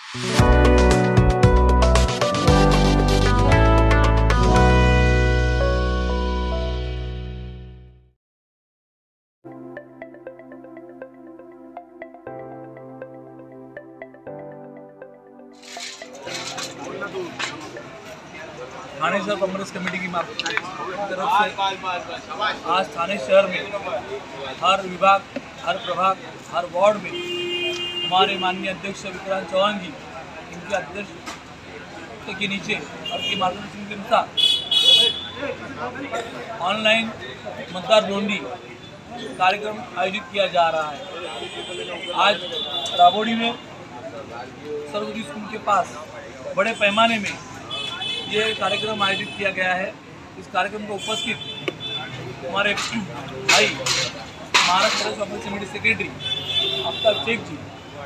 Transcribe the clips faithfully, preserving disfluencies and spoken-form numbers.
थाने शहर कांग्रेस कमेटी की तरफ से आज थाने शहर में हर विभाग, हर प्रभाग, हर वार्ड में हमारे माननीय अध्यक्ष विक्रांत चौहान जी इनके अध्यक्ष के नीचे और के मार्गदर्शन के अनुसार ऑनलाइन मतदार ढूंढी कार्यक्रम आयोजित किया जा रहा है। आज राबोड़ी में सरस्वती स्कूल के पास बड़े पैमाने में ये कार्यक्रम आयोजित किया गया है। इस कार्यक्रम को उपस्थित हमारे भाई Maharashtra Pradesh Congress committee secretary Aftab Shaikh ji,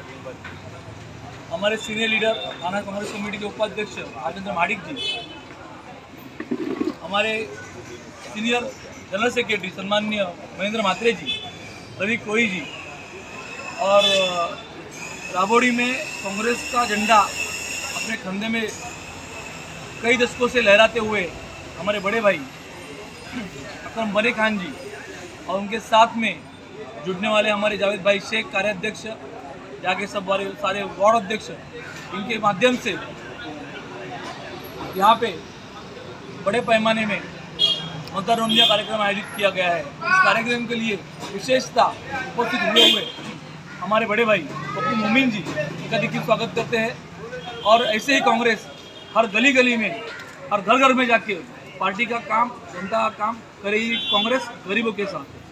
हमारे सीनियर लीडर थाना कांग्रेस कमेटी के उपाध्यक्ष राजेंद्र माडिक जी, हमारे सीनियर जनरल सेक्रेटरी सम्माननीय महेंद्र म्हात्रे जी, रवि कोई जी, और राबोड़ी में कांग्रेस का झंडा अपने कंधे में कई दशकों से लहराते हुए हमारे बड़े भाई अकरम बने खान जी और उनके साथ में जुड़ने वाले हमारे जावेद भाई शेख कार्याध्यक्ष, जाके सब वाले सारे वार्ड अध्यक्ष, इनके माध्यम से यहाँ पे बड़े पैमाने में मतदार ढूंढिया कार्यक्रम आयोजित किया गया है। इस कार्यक्रम के लिए विशेषता उपस्थित हुए हुए हमारे बड़े भाई पप्पू मोमिन जी इनका दिल स्वागत करते हैं। और ऐसे ही कांग्रेस हर गली गली में, हर घर घर में जाके पार्टी का काम, जनता का काम करेगी कांग्रेस गरीबों के साथ।